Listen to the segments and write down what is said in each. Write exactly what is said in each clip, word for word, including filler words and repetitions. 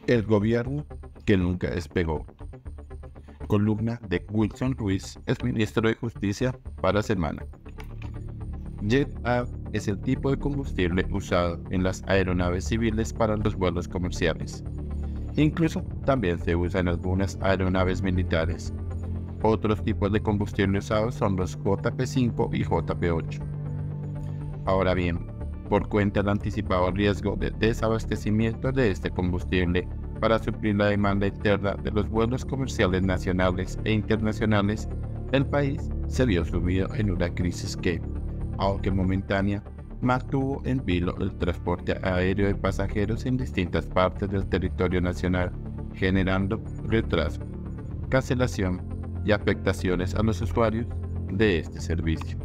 El gobierno que nunca despegó. Columna de Wilson Ruiz, ex ministro de Justicia, para Semana. Jet-A es el tipo de combustible usado en las aeronaves civiles para los vuelos comerciales. Incluso también se usa en algunas aeronaves militares. Otros tipos de combustible usados son los J P cinco y J P ocho. Ahora bien, por cuenta del anticipado riesgo de desabastecimiento de este combustible para suplir la demanda interna de los vuelos comerciales nacionales e internacionales, el país se vio sumido en una crisis que, aunque momentánea, mantuvo en vilo el transporte aéreo de pasajeros en distintas partes del territorio nacional, generando retraso, cancelación y afectaciones a los usuarios de este servicio.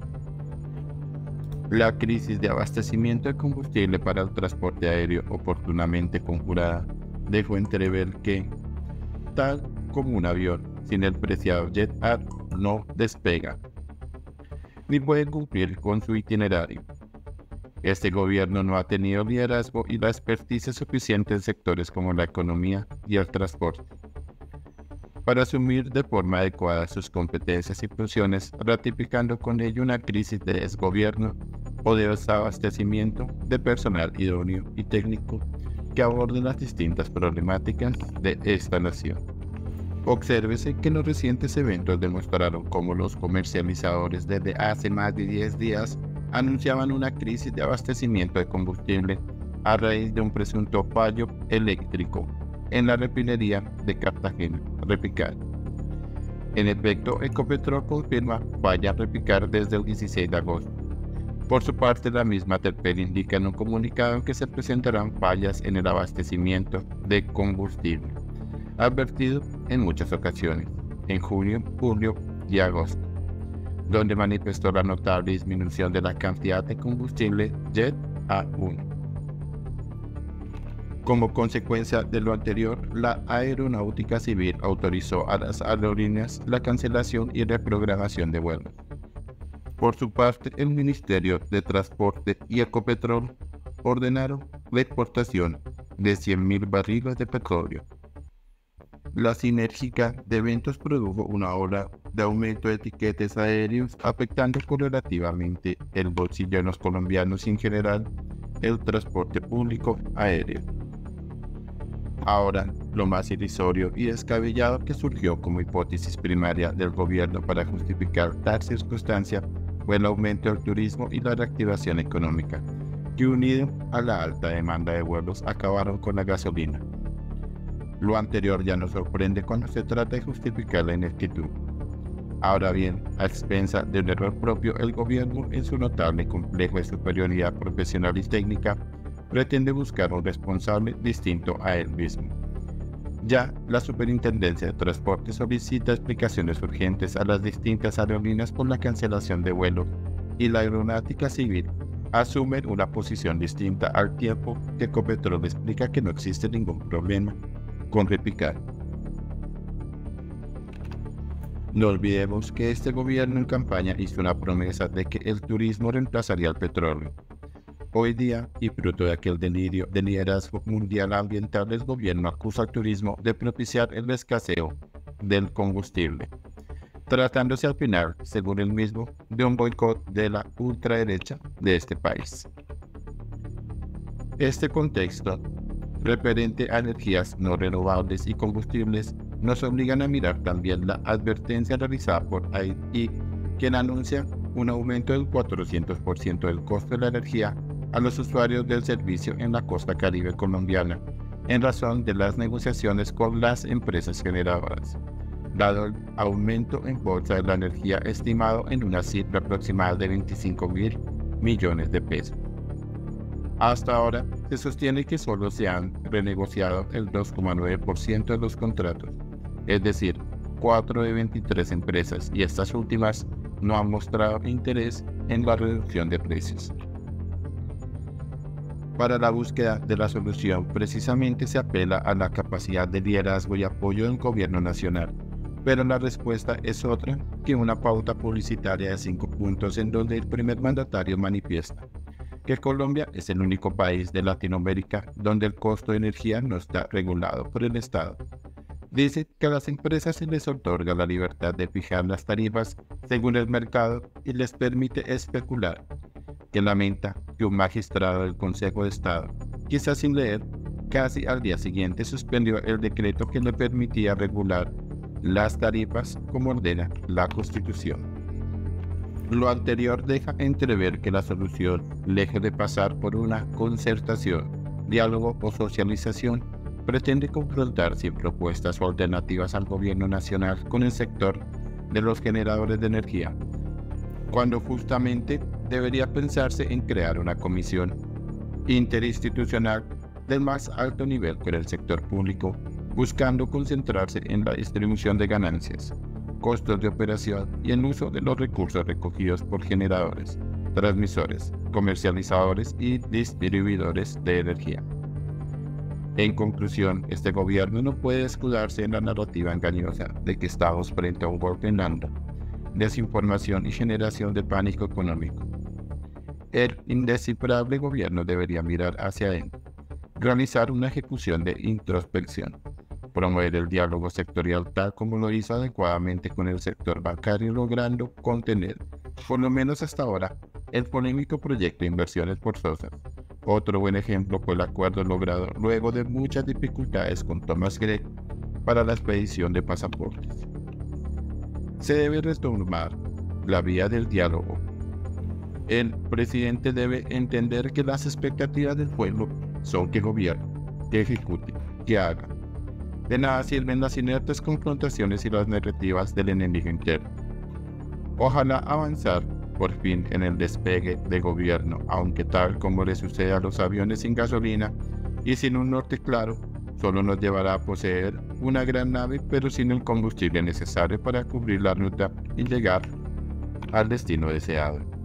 La crisis de abastecimiento de combustible para el transporte aéreo, oportunamente conjurada, dejó entrever que, tal como un avión sin el preciado Jet-A, no despega, ni puede cumplir con su itinerario. Este gobierno no ha tenido liderazgo y la experticia suficiente en sectores como la economía y el transporte para asumir de forma adecuada sus competencias y funciones, ratificando con ello una crisis de desgobierno o de desabastecimiento de personal idóneo y técnico que aborde las distintas problemáticas de esta nación. Obsérvese que los recientes eventos demostraron cómo los comercializadores desde hace más de diez días anunciaban una crisis de abastecimiento de combustible a raíz de un presunto fallo eléctrico en la refinería de Cartagena, Repicar. En efecto, Ecopetrol confirma falla Repicar desde el dieciséis de agosto. Por su parte, la misma Terpel indica en un comunicado que se presentarán fallas en el abastecimiento de combustible, advertido en muchas ocasiones, en junio, julio y agosto, donde manifestó la notable disminución de la cantidad de combustible Jet-A uno. Como consecuencia de lo anterior, la Aeronáutica Civil autorizó a las aerolíneas la cancelación y reprogramación de vuelos. Por su parte, el Ministerio de Transporte y Ecopetrol ordenaron la exportación de cien mil barriles de petróleo. La sinérgica de eventos produjo una ola de aumento de etiquetes aéreos, afectando correlativamente el bolsillo de los colombianos y en general el transporte público aéreo. Ahora, lo más irrisorio y descabellado que surgió como hipótesis primaria del gobierno para justificar tal circunstancia fue el aumento del turismo y la reactivación económica, que unido a la alta demanda de vuelos acabaron con la gasolina. Lo anterior ya nos sorprende cuando se trata de justificar la ineptitud. Ahora bien, a expensa de un error propio, el gobierno, en su notable complejo de superioridad profesional y técnica, pretende buscar un responsable distinto a él mismo. Ya la Superintendencia de Transporte solicita explicaciones urgentes a las distintas aerolíneas por la cancelación de vuelos y la Aeronáutica Civil asume una posición distinta al tiempo que Ecopetrol explica que no existe ningún problema con Repicar. No olvidemos que este gobierno en campaña hizo una promesa de que el turismo reemplazaría al petróleo. Hoy día, y fruto de aquel delirio de liderazgo mundial ambiental, el gobierno acusa al turismo de propiciar el escaseo del combustible, tratándose al final, según él mismo, de un boicot de la ultraderecha de este país. Este contexto, referente a energías no renovables y combustibles, nos obligan a mirar también la advertencia realizada por A I E, quien anuncia un aumento del cuatrocientos por ciento del costo de la energía a los usuarios del servicio en la costa caribe colombiana, en razón de las negociaciones con las empresas generadoras, dado el aumento en bolsa de la energía estimado en una cifra aproximada de veinticinco mil millones de pesos. Hasta ahora, se sostiene que solo se han renegociado el dos coma nueve por ciento de los contratos, es decir, cuatro de veintitrés empresas, y estas últimas no han mostrado interés en la reducción de precios. Para la búsqueda de la solución, precisamente se apela a la capacidad de liderazgo y apoyo del gobierno nacional, pero la respuesta es otra que una pauta publicitaria de cinco puntos en donde el primer mandatario manifiesta que Colombia es el único país de Latinoamérica donde el costo de energía no está regulado por el Estado. Dice que a las empresas se les otorga la libertad de fijar las tarifas según el mercado y les permite especular, que lamenta que un magistrado del Consejo de Estado, quizás sin leer, casi al día siguiente suspendió el decreto que le permitía regular las tarifas como ordena la Constitución. Lo anterior deja entrever que la solución, lejos de pasar por una concertación, diálogo o socialización, pretende confrontar sin propuestas o alternativas al gobierno nacional con el sector de los generadores de energía, cuando justamente debería pensarse en crear una comisión interinstitucional del más alto nivel con el sector público, buscando concentrarse en la distribución de ganancias, costos de operación y el uso de los recursos recogidos por generadores, transmisores, comercializadores y distribuidores de energía. En conclusión, este gobierno no puede escudarse en la narrativa engañosa de que estamos frente a un golpe en banda, desinformación y generación de pánico económico. El indescifrable gobierno debería mirar hacia adentro, realizar una ejecución de introspección, promover el diálogo sectorial tal como lo hizo adecuadamente con el sector bancario, logrando contener, por lo menos hasta ahora, el polémico proyecto de inversiones forzosas. Otro buen ejemplo fue el acuerdo logrado luego de muchas dificultades con Thomas Gregg para la expedición de pasaportes. Se debe retomar la vía del diálogo. El presidente debe entender que las expectativas del pueblo son que gobierne, que ejecute, que haga. De nada sirven las inertes confrontaciones y las narrativas del enemigo interno. Ojalá avanzar por fin en el despegue de gobierno, aunque tal como le sucede a los aviones sin gasolina y sin un norte claro, solo nos llevará a poseer una gran nave pero sin el combustible necesario para cubrir la ruta y llegar al destino deseado.